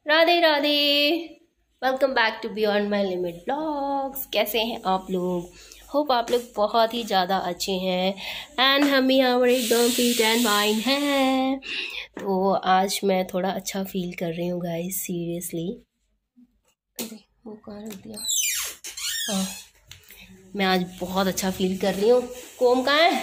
Radhe Radhe. Welcome back to beyond my limit blogs. कैसे हैं आप लोग? होप आप लोग बहुत ही ज़्यादा अच्छे हैं एंड हम यहाँ एकदम फिट एंड फाइन हैं। तो आज मैं थोड़ा अच्छा फील कर रही हूँ गाइस, सीरियसली। अरे वो कहाँ रख दिया? हाँ, मैं आज बहुत अच्छा फील कर रही हूँ। कोम कहाँ है?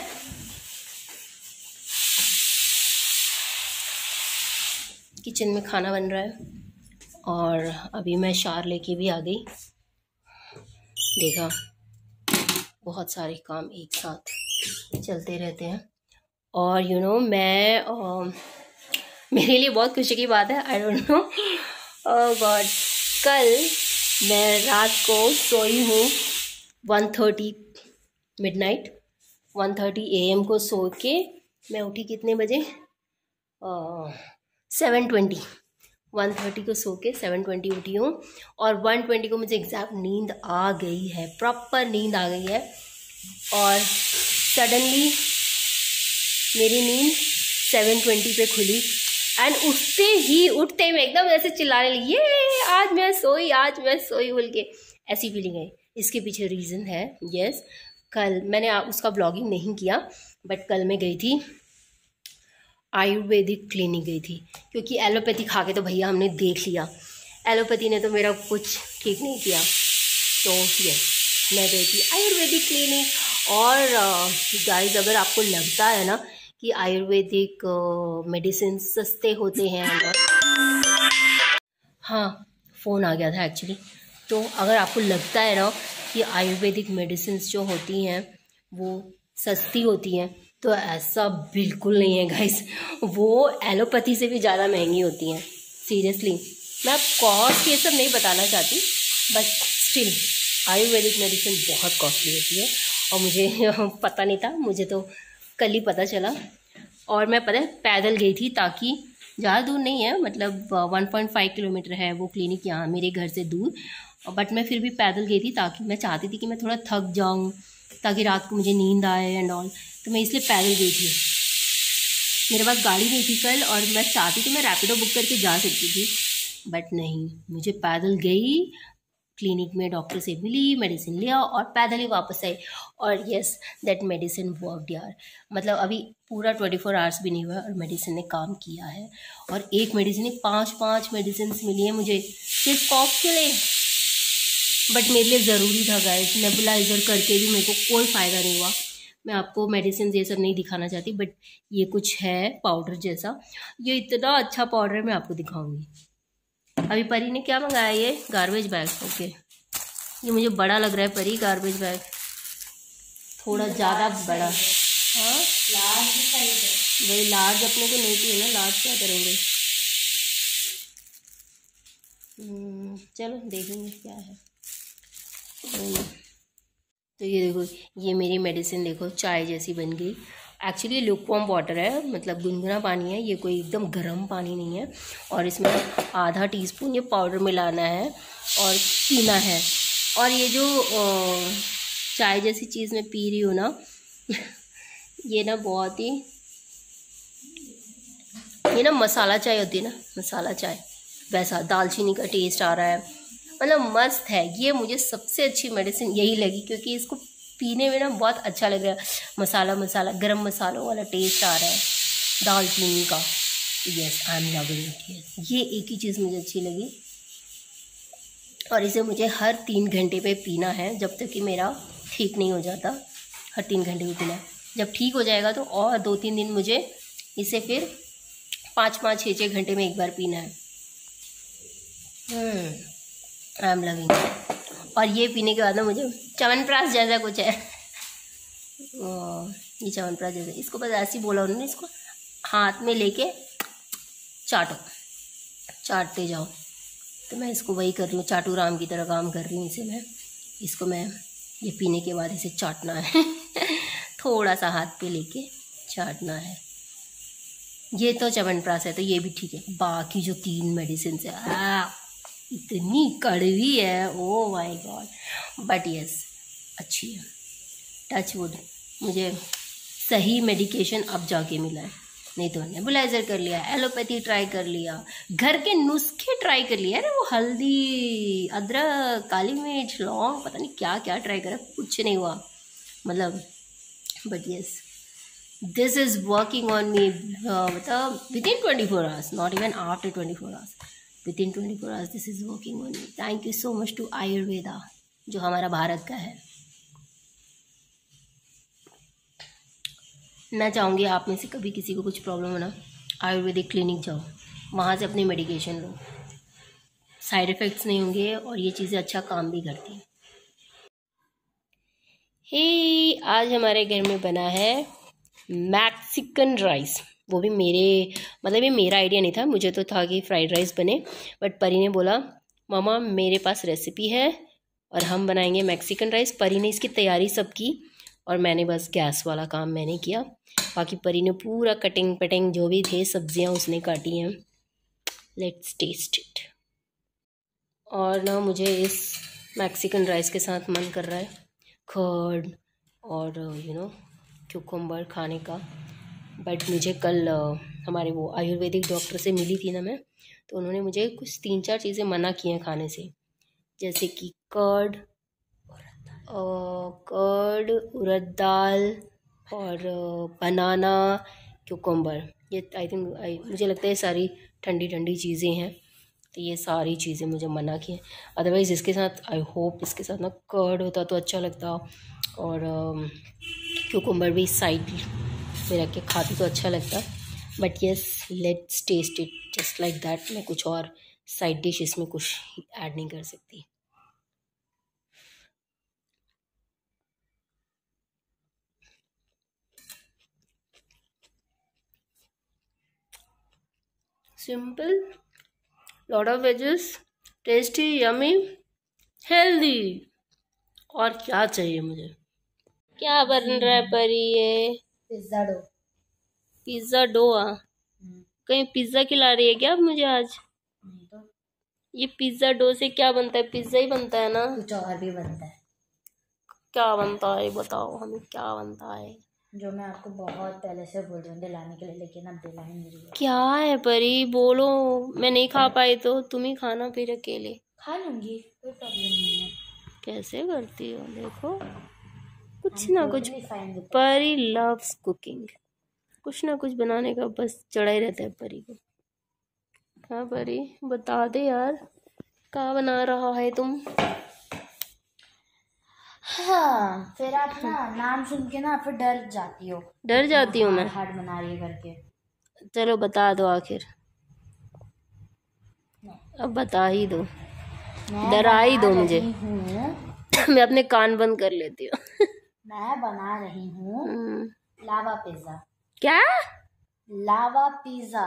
किचन में खाना बन रहा है और अभी मैं शार लेके भी आ गई। देखा, बहुत सारे काम एक साथ चलते रहते हैं और मैं मेरे लिए बहुत खुशी की बात है। आई डोंट नो गॉड, कल मैं रात को सोई हूँ 1:30 मिडनाइट 1:30 AM को सो के मैं उठी कितने बजे? 7:20। 1:30 को सो के 7:20 उठी हूँ और 1:20 को मुझे एग्जैक्ट नींद आ गई है, प्रॉपर नींद आ गई है। और सडनली मेरी नींद 7:20 पे खुली एंड उठते ही मैं एकदम ऐसे चिल्लाने लगी, ये आज मैं सोई बोल के। ऐसी फीलिंग है। इसके पीछे रीज़न है, यस, कल मैंने उसका ब्लॉगिंग नहीं किया बट कल मैं गई थी आयुर्वेदिक क्लिनिक गई थी, क्योंकि एलोपैथी खा के तो भैया हमने देख लिया, एलोपैथी ने तो मेरा कुछ ठीक नहीं किया। तो यस, मैं गई थी आयुर्वेदिक क्लिनिक। और गाइस, अगर आपको लगता है ना कि आयुर्वेदिक मेडिसिन सस्ते होते हैं, हाँ फ़ोन आ गया था एक्चुअली। तो अगर आपको लगता है ना कि आयुर्वेदिक मेडिसिन जो होती हैं वो सस्ती होती हैं, तो ऐसा बिल्कुल नहीं है गाइस। वो एलोपैथी से भी ज़्यादा महंगी होती हैं, सीरियसली। मैं कॉस्ट ये सब नहीं बताना चाहती बट स्टिल आयुर्वेदिक मेडिसिन बहुत कॉस्टली होती है और मुझे पता नहीं था, मुझे तो कल ही पता चला। और मैं पता है पैदल गई थी, ताकि ज़्यादा दूर नहीं है, मतलब 1.5 किलोमीटर है वो क्लिनिक यहाँ मेरे घर से दूर, बट मैं फिर भी पैदल गई थी ताकि मैं चाहती थी कि मैं थोड़ा थक जाऊँ ताकि रात को मुझे नींद आए एंड ऑल। तो मैं इसलिए पैदल गई थी। मेरे पास गाड़ी नहीं थी कल और मैं चाहती थी मैं रैपिडो बुक करके जा सकती थी, बट नहीं, मुझे पैदल गई, क्लिनिक में डॉक्टर से मिली, मेडिसिन लिया और पैदल ही वापस आई। और यस, दैट मेडिसिन वर्कड यार। मतलब अभी पूरा 24 आवर्स भी नहीं हुआ और मेडिसिन ने काम किया है। और एक मेडिसिन नहीं, 5 मेडिसिन मिली है मुझे सिर्फ कॉफ के लिए। बट मेरे लिए ज़रूरी था गाइस, नेबुलाइजर करके भी मेरे को कोई फ़ायदा नहीं हुआ। मैं आपको मेडिसिन ये सब नहीं दिखाना चाहती, बट ये कुछ है पाउडर जैसा, ये इतना अच्छा पाउडर है, मैं आपको दिखाऊंगी। अभी परी ने क्या मंगाया? ये गार्बेज बैग। ओके, ये मुझे बड़ा लग रहा है परी, गार्बेज बैग थोड़ा ज़्यादा बड़ा। हाँ, लार्ज साइज है। वही लार्ज अपने को नहीं चाहिए ना, लार्ज क्या करेंगे। चलो देखेंगे क्या है। तो ये देखो, ये मेरी मेडिसिन देखो चाय जैसी बन गई। एक्चुअली लुकवार्म वाटर है, मतलब गुनगुना पानी है, ये कोई एकदम गर्म पानी नहीं है। और इसमें आधा टीस्पून ये पाउडर मिलाना है और पीना है। और ये जो चाय जैसी चीज़ मैं पी रही हूँ ना ये ना बहुत ही, ये ना मसाला चाय होती है ना, मसाला चाय वैसा दालचीनी का टेस्ट आ रहा है, मतलब मस्त है। ये मुझे सबसे अच्छी मेडिसिन यही लगी, क्योंकि इसको पीने में ना बहुत अच्छा लग रहा है, मसाला गरम मसालों वाला टेस्ट आ रहा है दालचीनी का। Yes, I am loving it. Yes, ये एक ही चीज़ मुझे अच्छी लगी। और इसे मुझे हर 3 घंटे पे पीना है, जब तक कि मेरा ठीक नहीं हो जाता। हर 3 घंटे में पीना है, जब ठीक हो जाएगा तो और 2-3 दिन मुझे इसे फिर 5-5, 6-6 घंटे में एक बार पीना है। I am loving. और ये पीने के बाद ना मुझे च्यवनप्राश जैसा कुछ है, ये च्यवनप्राश जैसा, इसको बस ऐसे ही बोला उन्होंने, इसको हाथ में लेके चाटते जाओ। तो मैं इसको वही कर रही हूँ, चाटू राम की तरह काम कर रही हूँ इसे मैं। इसको मैं ये पीने के बाद इसे चाटना है थोड़ा सा हाथ पे लेके चाटना है। ये तो च्यवनप्राश है तो ये भी ठीक है, बाकी जो 3 मेडिसिन है इतनी कड़वी है, oh my God. But yes, अच्छी है, टच वुड, मुझे सही मेडिकेशन अब जाके मिला है। नहीं तो नेबुलाइजर कर लिया, एलोपैथी ट्राई कर लिया, घर के नुस्खे ट्राई कर लिया। अरे वो हल्दी, अदरक, काली मिर्च, लौंग, पता नहीं क्या क्या ट्राई करा, कुछ नहीं हुआ मतलब। But yes, this is working on me, मतलब within 24 hours, not even after 24 hours, within 24 hours this is working on me. Thank you so much to Ayurveda, जो हमारा भारत का है। मैं चाहूँगी आप में से कभी किसी को कुछ प्रॉब्लम हो ना, आयुर्वेदिक क्लिनिक जाओ, वहाँ से अपनी मेडिकेशन लो, साइड इफ़ेक्ट्स नहीं होंगे और ये चीज़ें अच्छा काम भी करती हैं। हे, आज हमारे घर में बना है मैक्सिकन राइस, वो भी मेरे मतलब ये मेरा आइडिया नहीं था, मुझे तो था कि फ्राइड राइस बने, बट परी ने बोला मामा मेरे पास रेसिपी है और हम बनाएंगे मैक्सिकन राइस। परी ने इसकी तैयारी सब की और मैंने बस गैस वाला काम मैंने किया, बाकी परी ने पूरा कटिंग पटिंग जो भी थे सब्जियां उसने काटी हैं। Let's taste it. और ना मुझे इस मैक्सिकन राइस के साथ मन कर रहा है कर्ड और क्यूकम्बर खाने का, बट मुझे कल हमारे वो आयुर्वेदिक डॉक्टर से मिली थी ना मैं, तो उन्होंने मुझे कुछ 3-4 चीज़ें मना की हैं खाने से, जैसे कि कर्ड, उड़द दाल और बनाना, क्यूकम्बर। ये आई थिंक मुझे लगता है सारी ठंडी ठंडी चीज़ें हैं, तो ये सारी चीज़ें मुझे मना की हैं। अदरवाइज़ इसके साथ आई होप इसके साथ ना कर्ड होता तो अच्छा लगता, और क्यूकम्बर भी साइड में रख के खाती तो अच्छा लगता। But yes, let's taste it just like that. मैं कुछ और साइड डिश इसमें कुछ ऐड नहीं कर सकती। Simple, lot of veggies, tasty, yummy, healthy, और क्या चाहिए मुझे। क्या बन रहा है परी? ये पिज्जा डो। Pizza dough? कहीं पिज्जा खिला रही है क्या आप मुझे आज? नहीं तो ये पिज्जा डो से क्या बनता है? पिज्जा ही बनता है ना? कुछ और भी बनता है। क्या बनता है बताओ हमें, क्या बनता है? जो मैं आपको बहुत पहले से बोल रही हूँ दिलाने के लिए, लेकिन अब दिला ही नहीं रही है। क्या है परी, बोलो। मैं नहीं खा पाई तो तुम ही खाना फिर अकेले। खा लूंगी, कोई प्रॉब्लम नहीं है। कैसे करती हो देखो, कुछ ना कुछ। फाइन। परी लव्स कुकिंग, कुछ ना कुछ बनाने का बस चढ़ा ही रहता है परी को। हाँ परी बता दे यार, क्या बना रहा है तुम? हाँ, फिर आप ना नाम सुन के ना फिर डर जाती हो। डर जाती हूँ मैं? हार्ड बना रही है करके। चलो बता दो आखिर, अब बता ही दो, डरा ही दो मुझे। मैं अपने कान बंद कर लेती हूँ। मैं बना रही हूँ लावा पिज्जा। क्या? Lava pizza.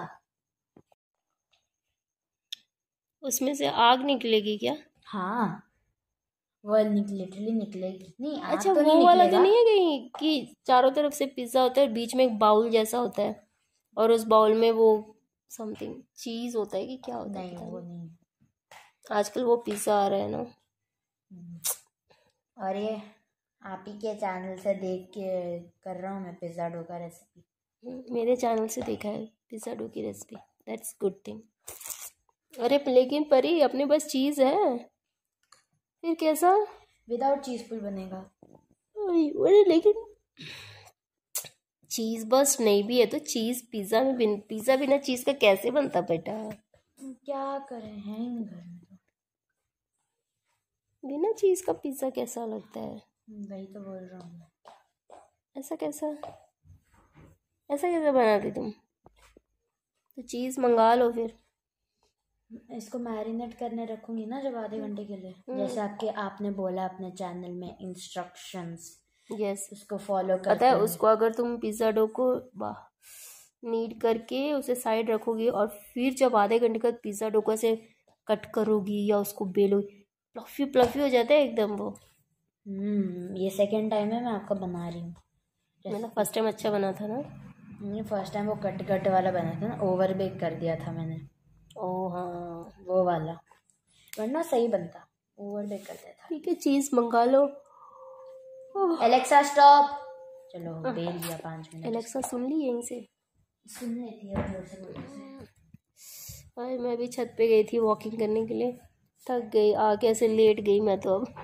उसमें से आग निकलेगी क्या? हाँ, वो लिटरली निकलेगी। नहीं, आग अच्छा, तो वो नहीं वाला तो निकलेगा। नहीं है कहीं कि चारों तरफ से पिज्जा होता है, बीच में एक बाउल जैसा होता है और उस बाउल में वो समथिंग चीज होता है कि क्या होता है? नहीं, वो नहीं। आजकल वो पिज्जा आ रहा है ना। और ये आप ही के चैनल से देख के कर रहा हूँ मैं पिज्जा डो का रेसिपी। मेरे चैनल से देखा है पिज्जा डो की रेसिपी, दैट्स गुड थिंग। अरे लेकिन परी अपने पास चीज है, फिर कैसा? विदाउट चीज पुल बनेगा। अरे लेकिन चीज बस नहीं भी है तो चीज पिज्जा में पिज्जा बिना चीज का कैसे बनता बेटा? क्या करें हैं घर में तो। बिना चीज का पिज्जा कैसा लगता है? वही तो बोल रहा हूँ। ऐसा कैसा, ऐसा कैसा बनाती तुम? तो चीज मंगा लो फिर। इसको मैरिनेट करने रखूंगी ना जब आधे घंटे के लिए, जैसे आपने बोला अपने चैनल में इंस्ट्रक्शंस। यस, उसको फॉलो पता करते है हैं। उसको अगर तुम पिज्जा डो को नीड करके उसे साइड रखोगी और फिर जब आधे घंटे बाद पिज्जा डो को ऐसे कट करोगी या उसको बेलोगी, प्लफी प्लफी हो जाता है एकदम वो। ये सेकंड टाइम है मैं आपका बना रही हूँ। मतलब फर्स्ट टाइम अच्छा बना था ना? नहीं, फर्स्ट टाइम वो कट कट वाला बना था ना, ओवर बेक कर दिया था मैंने। ओ हाँ, वो वाला, वरना सही बनता, ओवर बेक कर दिया था। ठीक है, चीज मंगा लो। Alexa stop. चलो बेल दिया 5 मिनट। एलेक्सा सुन ली यहीं से। सुन रही थी अब जोर से बोलने से। भाई मैं भी छत पे गई थी वॉकिंग करने के लिए, थक गई, आके ऐसे लेट गई मैं तो अब।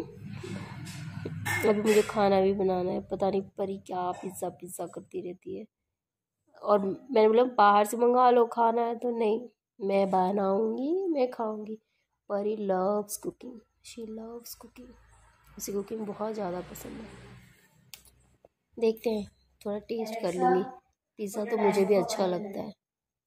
अभी मुझे खाना भी बनाना है, पता नहीं परी क्या पिज़्ज़ा पिज़्ज़ा करती रहती है। और मैंने बोला बाहर से मंगा लो, खाना है तो नहीं, मैं बनाऊंगी, मैं खाऊंगी। Pari loves cooking, she loves cooking, उसे कुकिंग बहुत ज़्यादा पसंद है। देखते हैं, थोड़ा टेस्ट कर लूँगी। पिज़्ज़ा तो मुझे भी अच्छा लगता है।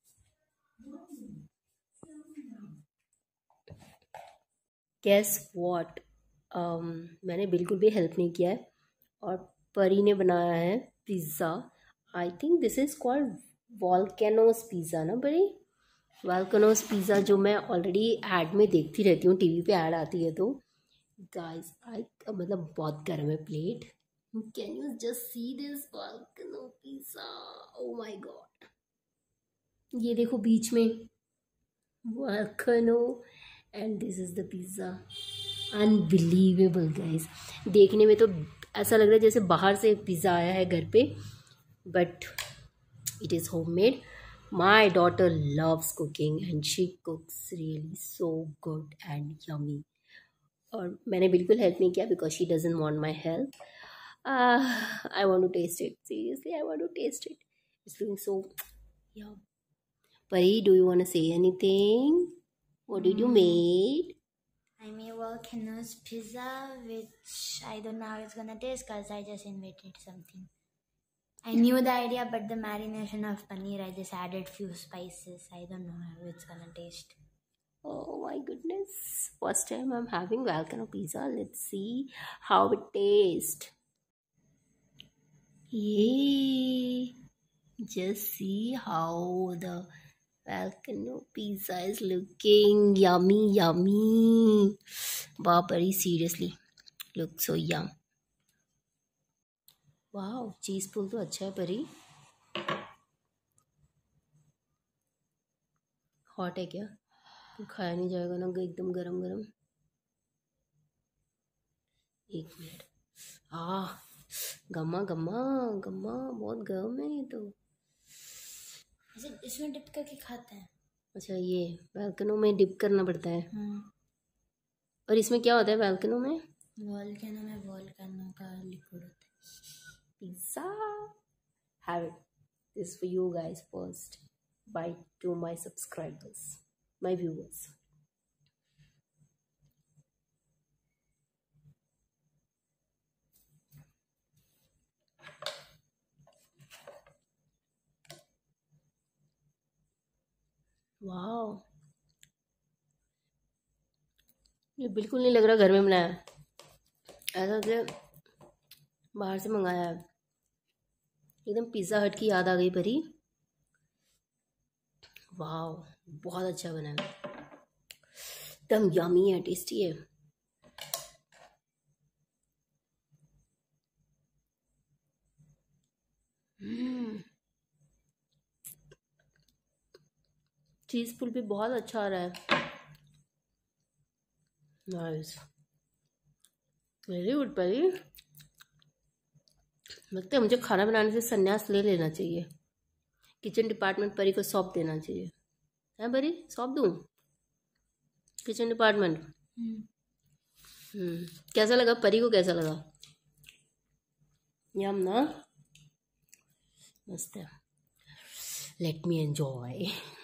गेस व्हाट, मैंने बिल्कुल भी हेल्प नहीं किया है और परी ने बनाया है pizza. I think this is called volcanoes pizza ना परी? वॉल्केनोस पिज़्ज़ा जो मैं ऑलरेडी ऐड में देखती रहती हूँ, टीवी पे ऐड आती है तो। गाइस आई मतलब बहुत गर्म है plate. Can you just see this volcano pizza? Oh my god, ये देखो बीच में volcano and this is the pizza. Unbelievable guys, देखने में तो ऐसा लग रहा है जैसे बाहर से पिज़्ज़ा आया है घर पे, but it is homemade. My daughter loves cooking and she cooks really so good and yummy. और मैंने बिल्कुल हेल्प नहीं किया because she doesn't want my help. I want to taste it, seriously I want to taste it, it's looking so yum. Pari, do you want to say anything? What did you made? I made volcanoes pizza, which I don't know how it's gonna taste because I just invented something. I knew the idea, but the marination of paneer, I just added few spices. I don't know how it's gonna taste. Oh my goodness. First time I'm having volcano pizza. Let's see how it tastes. Yay! Just see how the volcano pizza is looking. Yummy, yummy. Wow, Pari, seriously. Looks so yum. वाह, चीज़ पुल तो अच्छा है परी। Hot है क्या? तो खाया नहीं जाएगा ना एकदम गरम गरम। एक मिनट। गम्मा गम्मा गम्मा, बहुत गर्म है ये तो। इसमें डिप करके खाते हैं। अच्छा, ये वॉल्केनो में डिप करना पड़ता है। और इसमें क्या होता है वॉल्केनो में? वॉल्केनो में वॉल्केनो का लिक्विड होता है। Pizza. Have it. This for you guys first. Bye to my subscribers, my viewers. Wow. ये बिल्कुल नहीं लग रहा घर में बनाया, ऐसा कि बाहर से मंगाया है। एकदम पिज़्ज़ा हट की याद आ गई परी। वाह, बहुत अच्छा बना है, एकदम यमी है, टेस्टी है। चीज़ पुल भी बहुत अच्छा आ रहा है। नाइस, वेरी गुड परी। लगता है मुझे खाना बनाने से संन्यास ले लेना चाहिए। किचन डिपार्टमेंट परी को सौंप देना चाहिए। है परी, सौंप दूँ किचन डिपार्टमेंट? कैसा लगा परी को, कैसा लगा? यम ना, मस्त है। Let me enjoy.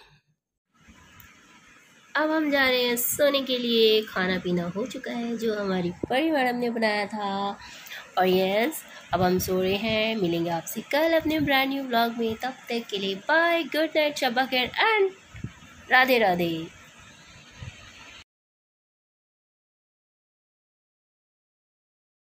अब हम जा रहे हैं सोने के लिए। खाना पीना हो चुका है जो हमारी परी मैडम ने बनाया था। और यस, अब हम सो रहे हैं। मिलेंगे आपसे कल अपने ब्रांड न्यू व्लॉग में। तब तक के लिए बाय, गुड नाइट, शब्बा खैर एंड राधे राधे।